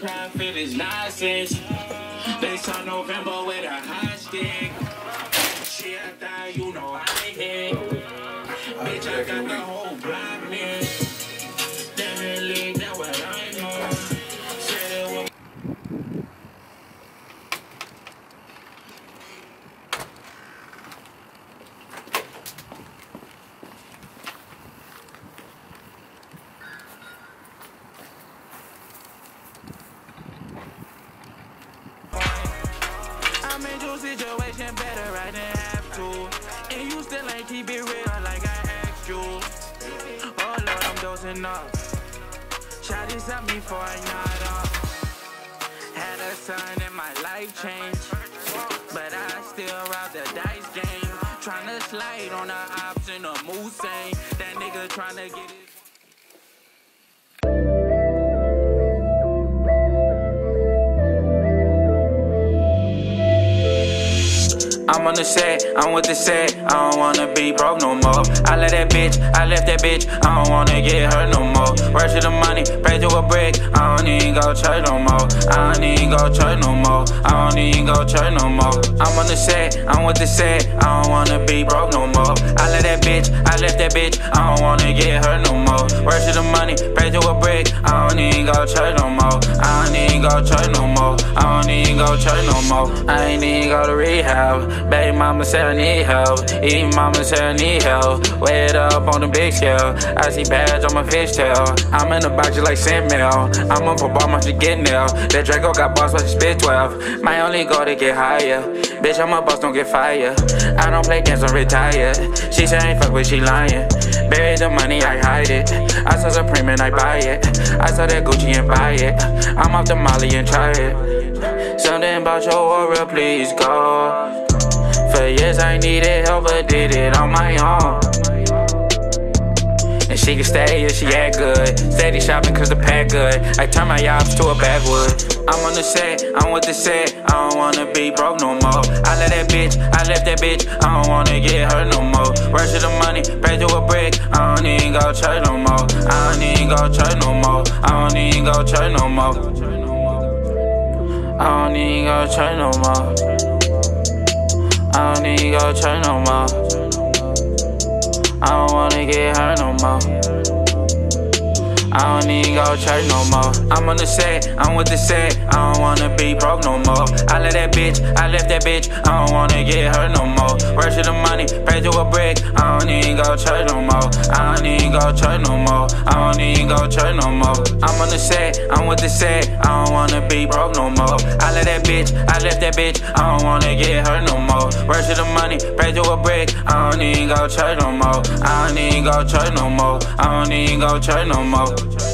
profit is nonsense. They saw November with a hot stick. Shit, I thought you know I hit. Bitch, I got the whole block missed. Damn league, that's what I'm on. Said it was. I made your situation better, I didn't have to. And you still ain't keep it real like I asked you. Oh Lord, I'm dosing up. Shawty set me for a night off. Had a son and my life changed, but I still route the dice game. Tryna slide on the ops in a Moosang. That nigga tryna get it. I'm on the set, I'm with the set. I don't wanna be broke no more. I left that bitch, I don't wanna get hurt no more. Rush to the money, pray to a brick. I don't even go church no more. I don't even go church no more. I don't even go church no more. I'm on the set, I'm with the set. I don't wanna be broke no more. I left that bitch, I don't wanna get hurt no more. Rush to the money, pray to a brick. I don't even go church no more. I don't even go church no more. I don't even go church no more. I ain't even go to rehab. Baby mama said I need help. Even mama said I need help. Weigh it up on the big scale. I see badge on my fishtail. I'm in the box just like St. Mail. I'm up for bar, I'm just getting nailed. That Draco got boss, but she spit 12. My only goal to get higher. Bitch, I'm a boss, don't get fired. I don't play games, I'm retired. She said I ain't fuck with, she lying. Bury the money, I hide it. I saw Supreme and I buy it. I saw that Gucci and buy it. I'm off the Molly and try it. Something about your aura, please go. For years I needed help, but did it on my own. And she can stay if she act good. Steady shopping cause the pack good. I turn my ops to a backwood. I'm on the set, I'm with the set. I don't wanna be broke no more. I left that bitch, I don't wanna get hurt no more. Rush to the money, pray to a brick. I don't even go church no more. I don't even go church no more. I don't even go church no more. I don't even go church no more. I don't need to go church no more. I don't wanna get hurt no more. I don't need to go church no more. I'm on the set, I'm with the set. I don't wanna be broke no more. I left that bitch, I don't wanna get hurt no more. Rush to the money, pray to a brick. I don't need to go church no more. I don't need to go church no more. I don't need to go church no more. I'm on the set, I'm with the set. I don't wanna be broke no more. I left that bitch, I don't wanna get hurt no more. Rush to the money, pray to a brick. I don't need to go church no more. I don't need to go church no more. I don't need to go church no more.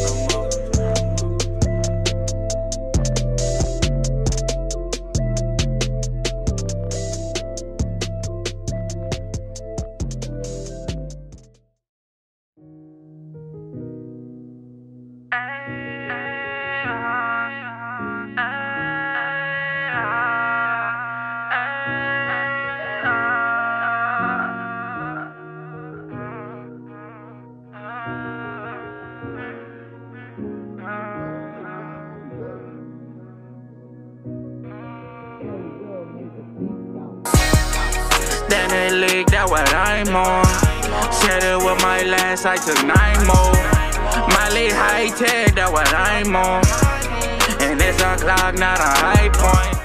Then it leaked, that's what I'm on. Said it was my last, I took 9 more. Miley high tech, that's what I'm on. And it's a clock, not a high point.